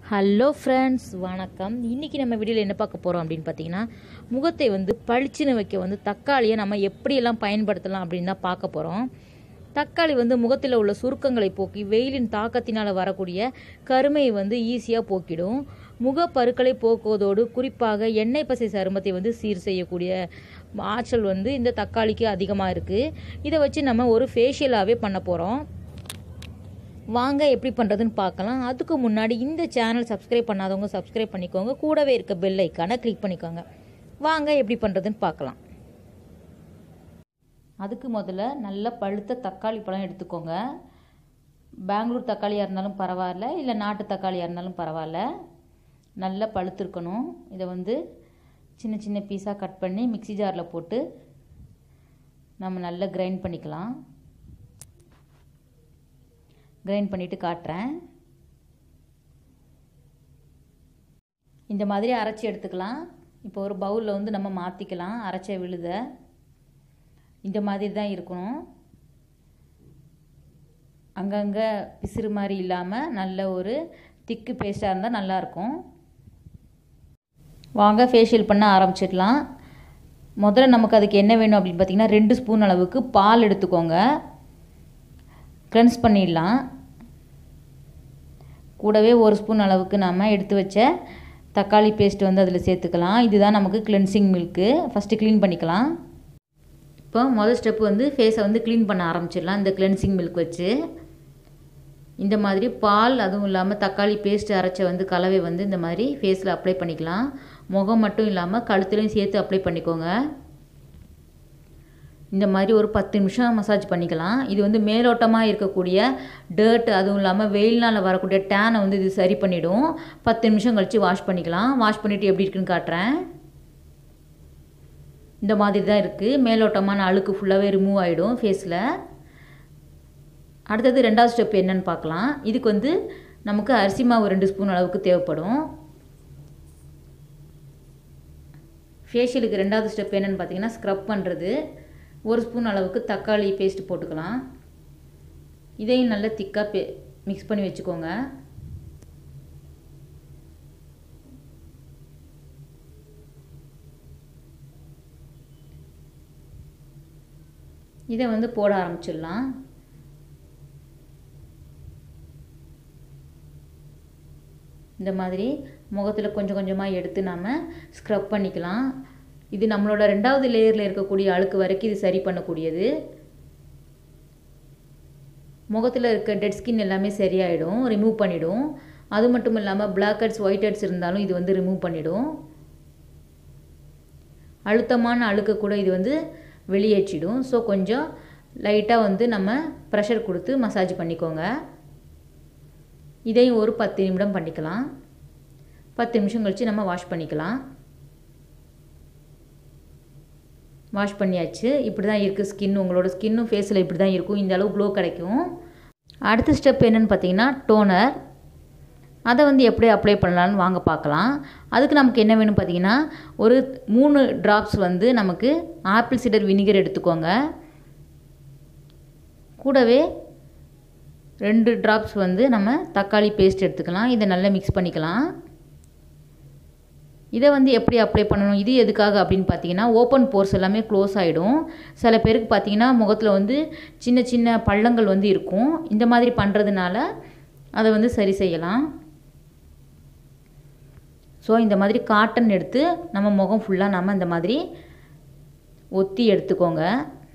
Hello friends, வணக்கம். இன்றைக்கி நம்ம வீடியோவில் என்ன பார்க்க போகிறோம் அப்படின்னு பார்த்தீங்கன்னா, முகத்தை பளிச்சுன்னு வைக்க தக்காளியை நம்ம எப்படியெல்லாம் பயன்படுத்தலாம் அப்படின்னு தான் பார்க்க போகிறோம். தக்காளி முகத்தில் உள்ள சுருக்கங்களை போக்கி வெயிலின் தாக்கத்தினால் வரக்கூடிய கருமையை ஈஸியாக போக்கிடும். முகப்பருக்களை போக்குவதோடு குறிப்பாக எண்ணெய் பசை சருமத்தை சீர் செய்யக்கூடிய ஆற்றல் இந்த தக்காளிக்கு அதிகமாக இருக்குது. இதை வச்சு நம்ம ஒரு ஃபேஷியலாகவே பண்ண போகிறோம். வாங்க எப்படி பண்ணுறதுன்னு பார்க்கலாம். அதுக்கு முன்னாடி இந்த சேனல் சப்ஸ்கிரைப் பண்ணாதவங்க சப்ஸ்கிரைப் பண்ணிக்கோங்க. கூடவே இருக்க பெல் ஐக்கானை கிளிக் பண்ணிக்கோங்க. வாங்க எப்படி பண்ணுறதுன்னு பார்க்கலாம். அதுக்கு முதல்ல நல்ல பழுத்த தக்காளி பழம் எடுத்துக்கோங்க. பெங்களூர் தக்காளியாக இருந்தாலும் பரவாயில்ல, இல்லை நாட்டு தக்காளியாக இருந்தாலும் பரவாயில்ல. நல்லா பழுத்திருக்கணும். இதை சின்ன சின்ன பீஸாக கட் பண்ணி மிக்ஸி ஜாரில் போட்டு நம்ம நல்லா கிரைண்ட் பண்ணிக்கலாம். கிரைண்ட் பண்ணிவிட்டு காட்டுறேன். இந்த மாதிரி அரைச்சி எடுத்துக்கலாம். இப்போ ஒரு பவுலில் நம்ம மாற்றிக்கலாம். அரைச்ச விழுத இந்த மாதிரி தான் இருக்கணும். அங்கங்கே பிசுறு மாதிரி இல்லாமல் நல்ல ஒரு திக்கு பேஸ்ட்டாக இருந்தால் நல்லாயிருக்கும். வாங்க ஃபேஷியல் பண்ண ஆரம்பிச்சிடலாம். முதல்ல நமக்கு அதுக்கு என்ன வேணும் அப்படின்னு பார்த்திங்கன்னா, 2 ஸ்பூன் அளவுக்கு பால் எடுத்துக்கோங்க. கிளென்ஸ் பண்ணிடலாம். கூடவே 1 ஸ்பூன் அளவுக்கு நாம் எடுத்து வச்ச தக்காளி பேஸ்ட் அதில் சேர்த்துக்கலாம். இதுதான் நமக்கு கிளென்சிங் மில்க்கு. ஃபஸ்ட்டு க்ளீன் பண்ணிக்கலாம். இப்போ முதல் ஸ்டெப்பு ஃபேஸை க்ளீன் பண்ண ஆரம்பிச்சிடலாம். இந்த கிளென்சிங் மில்க் வச்சு இந்த மாதிரி பால், அதுவும் இல்லாமல் தக்காளி பேஸ்ட் அரைச்ச கலவை இந்த மாதிரி ஃபேஸில் அப்ளை பண்ணிக்கலாம். முகம் மட்டும் இல்லாமல் கழுத்துலையும் சேர்த்து அப்ளை பண்ணிக்கோங்க. இந்த மாதிரி ஒரு 10 நிமிஷம் மசாஜ் பண்ணிக்கலாம். இது மேலோட்டமாக இருக்கக்கூடிய டர்ட், அதுவும் இல்லாமல் வெயில்னால் வரக்கூடிய டேனை இது சரி பண்ணிவிடும். 10 நிமிஷம் கழித்து வாஷ் பண்ணிக்கலாம். வாஷ் பண்ணிவிட்டு எப்படி இருக்குன்னு காட்டுறேன். இந்த மாதிரி தான் இருக்குது. மேலோட்டமான அழுக்கு ஃபுல்லாகவே ரிமூவ் ஆகிடும் ஃபேஸில். அடுத்தது 2வது ஸ்டெப் என்னன்னு பார்க்கலாம். இதுக்கு நமக்கு அரிசி மாவு 2 ஸ்பூன் அளவுக்கு தேவைப்படும். ஃபேஷியலுக்கு 2வது ஸ்டெப் என்னென்னு பார்த்தீங்கன்னா, ஸ்க்ரப் பண்ணுறது. 1 ஸ்பூன் அளவுக்கு தக்காளி பேஸ்ட் போட்டுக்கலாம். இதையும் நல்லா திக்காக மிக்ஸ் பண்ணி வச்சுக்கோங்க. இதை போட ஆரம்பிச்சிடலாம். இந்த மாதிரி முகத்தில் கொஞ்சம் கொஞ்சமாக எடுத்து நாம் ஸ்க்ரப் பண்ணிக்கலாம். இது நம்மளோட 2வது லேயரில் இருக்கக்கூடிய அழுக்கு வரைக்கும் இது சரி பண்ணக்கூடியது. முகத்தில் இருக்க டெட் ஸ்கின் எல்லாமே சரியாயிடும், ரிமூவ் பண்ணிடும். அது மட்டும் இல்லாமல் பிளாக் ஹெட்ஸ், ஒயிட் ஹெட்ஸ் இருந்தாலும் இது ரிமூவ் பண்ணிடும். அழுத்தமான அழுக்க கூட இது வெளியேற்றிடும். ஸோ கொஞ்சம் லைட்டாக நம்ம ப்ரெஷர் கொடுத்து மசாஜ் பண்ணிக்கோங்க. இதையும் ஒரு 10 நிமிடம் பண்ணிக்கலாம். 10 நிமிஷம் கழித்து நம்ம வாஷ் பண்ணிக்கலாம். வாஷ் பண்ணியாச்சு. இப்படி தான் இருக்குது ஸ்கின். உங்களோட ஸ்கின்னும் ஃபேஸில் இப்படி தான் இருக்கும். இந்த அளவு க்ளோ கிடைக்கும். அடுத்த ஸ்டெப் என்னென்னு பார்த்தீங்கன்னா, டோனர். அதை எப்படி அப்ளை பண்ணலான்னு வாங்க பார்க்கலாம். அதுக்கு நமக்கு என்ன வேணும் பார்த்தீங்கன்னா, ஒரு 3 ட்ராப்ஸ் நமக்கு ஆப்பிள் சிடர் வினிகர் எடுத்துக்கோங்க. கூடவே 2 ட்ராப்ஸ் நம்ம தக்காளி பேஸ்ட் எடுத்துக்கலாம். இதை நல்லா மிக்ஸ் பண்ணிக்கலாம். இதை எப்படி அப்ளை பண்ணணும், இது எதுக்காக அப்படின்னு பார்த்தீங்கன்னா, ஓப்பன் போர்ஸ் எல்லாமே க்ளோஸ் ஆகிடும். சில பேருக்கு பார்த்தீங்கன்னா முகத்தில் சின்ன சின்ன பள்ளங்கள் இருக்கும். இந்த மாதிரி பண்ணுறதுனால அதை சரி செய்யலாம். ஸோ இந்த மாதிரி காட்டன் எடுத்து நம்ம முகம் ஃபுல்லாக நம்ம இந்த மாதிரி ஒத்தி எடுத்துக்கோங்க.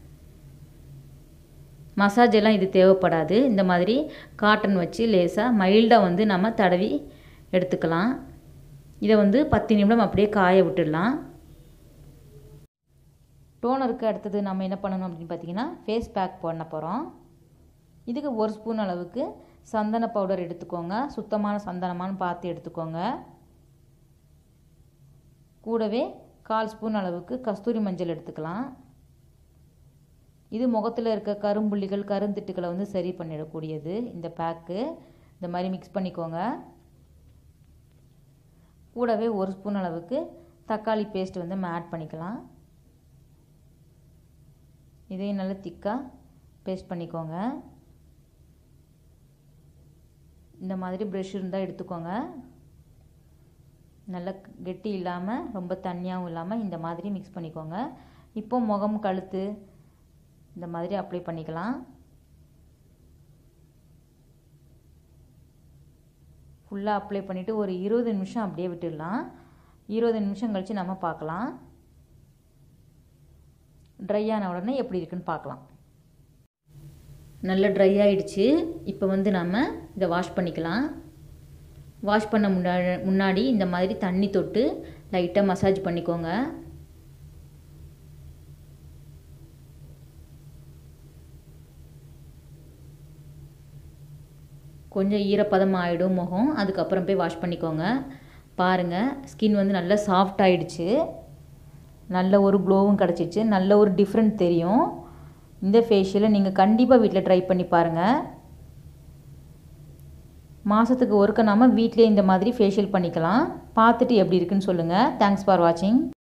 மசாஜ் எல்லாம் இது தேவைப்படாது. இந்த மாதிரி காட்டன் வச்சு லேசாக மைல்டாக நம்ம தடவி எடுத்துக்கலாம். இதை 10 நிமிடம் அப்படியே காய விட்டுடலாம். டோனருக்கு அடுத்தது நம்ம என்ன பண்ணணும் அப்படின்னு பார்த்தீங்கன்னா, ஃபேஸ் பேக் பண்ண போகிறோம். இதுக்கு 1 ஸ்பூன் அளவுக்கு சந்தன பவுடர் எடுத்துக்கோங்க. சுத்தமான சந்தனமானு பார்த்து எடுத்துக்கோங்க. கூடவே 1/4 ஸ்பூன் அளவுக்கு கஸ்தூரி மஞ்சள் எடுத்துக்கலாம். இது முகத்தில் இருக்க கரும்புள்ளிகள், கருந்திட்டுக்களை சரி பண்ணிடக்கூடியது இந்த பேக்கு. இந்த மாதிரி மிக்ஸ் பண்ணிக்கோங்க. கூடவே 1 ஸ்பூன் அளவுக்கு தக்காளி பேஸ்ட் நம்ம ஆட் பண்ணிக்கலாம். இதையும் நல்லா திக்காக பேஸ்ட் பண்ணிக்கோங்க. இந்த மாதிரி ப்ரஷ் இருந்தால் எடுத்துக்கோங்க. நல்ல கெட்டி இல்லாமல் ரொம்ப தண்ணியாகவும் இல்லாமல் இந்த மாதிரி மிக்ஸ் பண்ணிக்கோங்க. இப்போ முகம், கழுத்து இந்த மாதிரி அப்ளை பண்ணிக்கலாம். ஃபுல்லாக அப்ளை பண்ணிவிட்டு ஒரு 20 நிமிஷம் அப்படியே விட்டுடலாம். 20 நிமிஷம் கழித்து நம்ம பார்க்கலாம். ட்ரை ஆன உடனே எப்படி இருக்குன்னு பார்க்கலாம். நல்லா ட்ரை ஆகிடுச்சு. இப்போ வந்து நம்ம இதை வாஷ் பண்ணிக்கலாம். வாஷ் பண்ண முன்னாடி இந்த மாதிரி தண்ணி தொட்டு லைட்டாக மசாஜ் பண்ணிக்கோங்க. கொஞ்சம் ஈரப்பதம் ஆகிடும் முகம், அதுக்கப்புறம் போய் வாஷ் பண்ணிக்கோங்க. பாருங்கள், ஸ்கின் வந்து நல்லா சாஃப்ட் ஆகிடுச்சு. நல்ல ஒரு க்ளோவும் கிடச்சிச்சு. நல்ல ஒரு டிஃப்ரெண்ட் தெரியும். இந்த ஃபேஷியலை நீங்கள் கண்டிப்பாக வீட்டில் ட்ரை பண்ணி பாருங்கள். மாதத்துக்கு ஒருக்க நாம வீட்டிலே இந்த மாதிரி ஃபேஷியல் பண்ணிக்கலாம். பார்த்துட்டு எப்படி இருக்குன்னு சொல்லுங்கள். தேங்க்ஸ் ஃபார் வாட்சிங்.